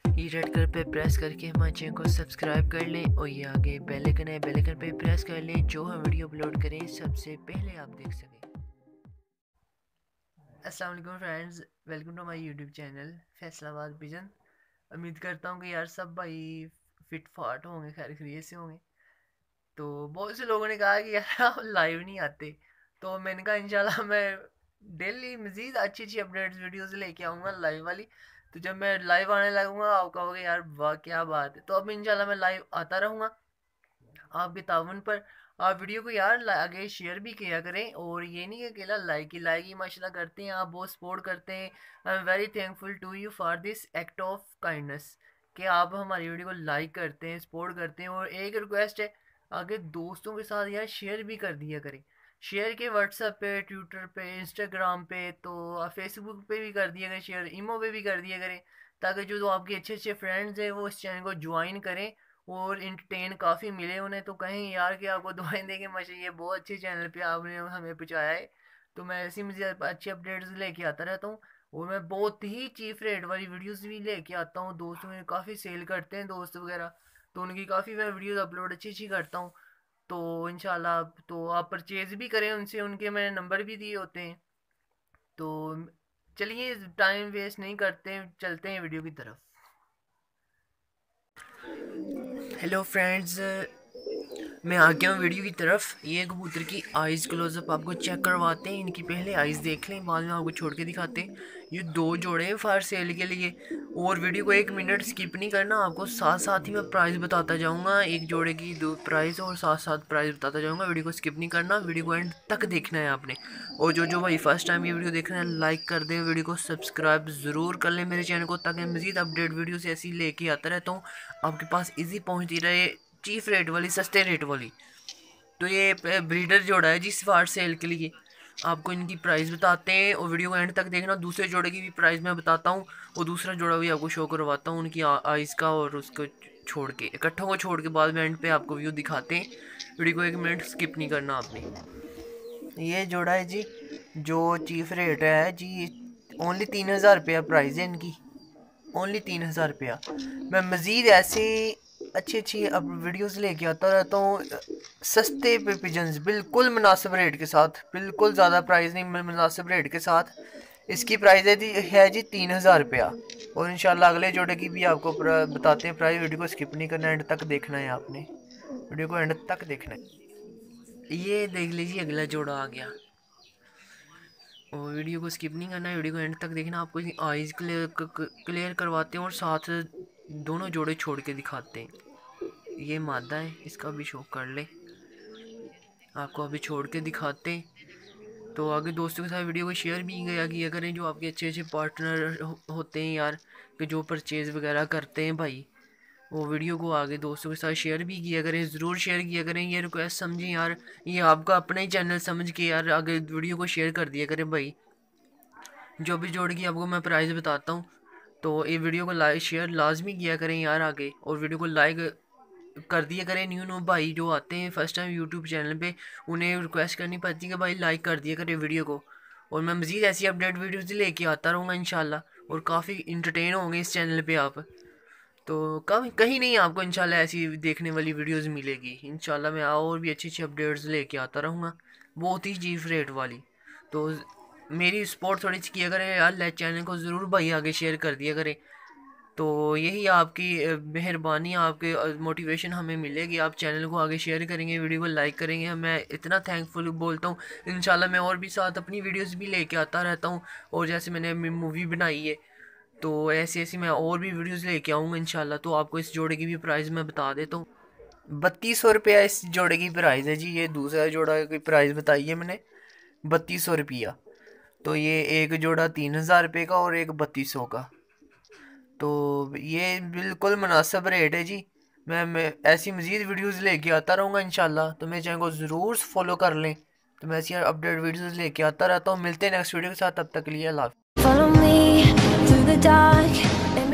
ये red colour पे press करके हमारे चैनल को सब्सक्राइब कर लें और ये आगे बेल आइकन है, बेल आइकन पे प्रेस कर लें जो हम वीडियो अपलोड करें सबसे पहले आप देख सकें। अस्सलाम वालेकुम friends, welcome to my YouTube channel Faisalabad vision. उम्मीद करता हूँ कि यार सब भाई फिट फाट होंगे, खैर खैरियत से होंगे। तो बहुत से लोगों ने कहा कि यार आप लाइव नहीं आते, तो मैंने कहा इंशाल्लाह मैं डेली मज़ीद अच्छी अच्छी अपडेट्स वीडियोस लेके आऊँगा लाइव वाली। तो जब मैं लाइव आने लगूंगा आप कहोगे यार वाह क्या बात है। तो अब इंशाल्लाह मैं लाइव आता रहूँगा आपके ताउन पर। आप वीडियो को यार आगे शेयर भी किया करें, और ये नहीं कि अकेला लाइक ही माशाल्लाह करते हैं, आप बहुत सपोर्ट करते हैं। I am very thankful to you for this act of kindness कि आप हमारी वीडियो को लाइक करते हैं, सपोर्ट करते हैं। और एक रिक्वेस्ट है, आगे दोस्तों के साथ यार शेयर भी कर दिया करें। शेयर के व्हाट्सएप पे, ट्विटर पे, इंस्टाग्राम पे, तो फेसबुक पे भी कर दिया करें शेयर, ईमो पे भी कर दिया करें, ताकि जो आपके अच्छे अच्छे फ्रेंड्स हैं वो इस चैनल को ज्वाइन करें और इंटरटेन काफ़ी मिले उन्हें। तो कहें यार कि आपको दुआएं देंगे माशा ये बहुत अच्छे चैनल पे आपने हमें पहुँचाया है। तो मैं ऐसी मुझे अच्छी अपडेट्स लेके आता रहता हूँ, और मैं बहुत ही चीप रेट वाली वीडियोस भी लेके आता हूँ। दोस्तों में काफ़ी सेल करते हैं दोस्त वगैरह, तो उनकी काफ़ी मैं वीडियोस अपलोड अच्छी अच्छी करता हूँ। तो इंशाल्लाह तो आप परचेज़ भी करें उनसे, उनके मैंने नंबर भी दिए होते हैं। तो चलिए टाइम वेस्ट नहीं करते, चलते हैं वीडियो की तरफ। हेलो फ्रेंड्स, मैं आ गया हूँ वीडियो की तरफ। ये कबूतर की आइज़ क्लोजअप आपको चेक करवाते हैं। इनकी पहले आइज़ देख लें, बाद में आपको छोड़ के दिखाते हैं। ये दो जोड़े हैं फायर सेल के लिए। और वीडियो को एक मिनट स्किप नहीं करना, आपको साथ साथ ही मैं प्राइस बताता जाऊँगा, एक जोड़े की दो प्राइस और साथ साथ प्राइस बताता जाऊँगा। वीडियो को स्किप नहीं करना, वीडियो को एंड तक देखना है आपने। और जो भाई फर्स्ट टाइम ये वीडियो देख रहे हैं लाइक कर दें, वीडियो को सब्सक्राइब ज़रूर कर लें मेरे चैनल को, ताकि मज़ीद अपडेट वीडियो से ऐसी लेके आता रहता हूँ आपके पास ईजी पहुँचती रहे, चीप रेट वाली, सस्ते रेट वाली। तो ये ब्रीडर जोड़ा है जिस फायर सेल के लिए। आपको इनकी प्राइस बताते हैं और वीडियो को एंड तक देखना। दूसरे जोड़े की भी प्राइस मैं बताता हूँ और दूसरा जोड़ा भी आपको शो करवाता हूँ उनकी आइज़ का, और उसको छोड़ के, इकट्ठों को छोड़ के बाद में एंड पे आपको व्यू दिखाते हैं। वीडियो को एक मिनट स्किप नहीं करना आपने। ये जोड़ा है जी, जो चीफ रेट है जी, ओनली 3000 रुपया प्राइस है इनकी, ओनली 3000 रुपया। मैं मज़ीद ऐसे अच्छी अच्छी अब वीडियोस लेके आता रहता हूँ सस्ते पे पिजन्स, बिल्कुल मुनासिब रेट के साथ, बिल्कुल ज़्यादा प्राइस नहीं, मुनासिब रेट के साथ। इसकी प्राइस है जी 3000 रुपया। और इंशाल्लाह अगले जोड़े की भी आपको बताते हैं प्राइस। वीडियो को स्किप नहीं करना, एंड तक देखना है आपने, वीडियो को एंड तक देखना है। ये देख लीजिए अगला जोड़ा आ गया, और वीडियो को स्किप नहीं करना है, वीडियो को एंड तक देखना। आपको आइज़ क्लियर करवाते हैं और साथ दोनों जोड़े छोड़ के दिखाते हैं। ये मादा है, इसका भी शो कर ले, आपको अभी छोड़ के दिखाते हैं। तो आगे दोस्तों के साथ वीडियो को शेयर भी किया करें, जो आपके अच्छे अच्छे पार्टनर होते हैं यार, कि जो परचेज़ वगैरह करते हैं भाई, वो वीडियो को आगे दोस्तों के साथ शेयर भी किया करें, ज़रूर शेयर किया करें। ये रिक्वेस्ट समझें यार, ये आपका अपना ही चैनल समझ के यार आगे वीडियो को शेयर कर दिया करें भाई। जो भी जोड़ की आपको मैं प्राइस बताता हूँ, तो ये वीडियो को लाइक शेयर लाजमी किया करें यार आगे, और वीडियो को लाइक कर दिया करें। न्यू भाई जो आते हैं फर्स्ट टाइम यूट्यूब चैनल पे, उन्हें रिक्वेस्ट करनी पड़ती है कि भाई लाइक कर दिया करें वीडियो को। और मैं मज़ीद ऐसी अपडेट वीडियोज़ लेके आता रहूँगा इंशाल्लाह, और काफ़ी इंटरटेन होंगे इस चैनल पे आप। तो कहीं नहीं आपको इंशाल्लाह ऐसी देखने वाली वीडियोज़ मिलेगी इंशाल्लाह। मैं और भी अच्छी अच्छी अपडेट्स लेके आता रहूँगा, बहुत ही चीप रेट वाली। तो मेरी सपोर्ट थोड़ी सी किया करें यार, चैनल को ज़रूर भाई आगे शेयर कर दिया करें। तो यही आपकी मेहरबानी, आपके मोटिवेशन हमें मिलेगी, आप चैनल को आगे शेयर करेंगे, वीडियो को लाइक करेंगे, मैं इतना थैंकफुल बोलता हूँ। इंशाल्लाह मैं और भी साथ अपनी वीडियोस भी लेके आता रहता हूँ, और जैसे मैंने मूवी बनाई है, तो ऐसी ऐसी मैं और भी वीडियोस लेके आऊँगा इंशाल्लाह। तो आपको इस जोड़े की भी प्राइस मैं बता देता हूँ, 3200 रुपया इस जोड़े की प्राइस है जी। ये दूसरा जोड़ा की प्राइस बताई है मैंने, 3200 रुपया। तो ये एक जोड़ा 3000 रुपये का और एक 3200 का। तो ये बिल्कुल मुनासिब रेट है जी। मैं ऐसी मज़ीद वीडियोस लेके आता रहूँगा इंशाल्लाह, तो मेरे चैनल को ज़रूर फॉलो कर लें। तो मैं ऐसी अपडेट वीडियोस लेके आता रहता हूँ। मिलते हैं नेक्स्ट वीडियो के साथ, तब तक के लिए अल्लाह हाफ़िज़।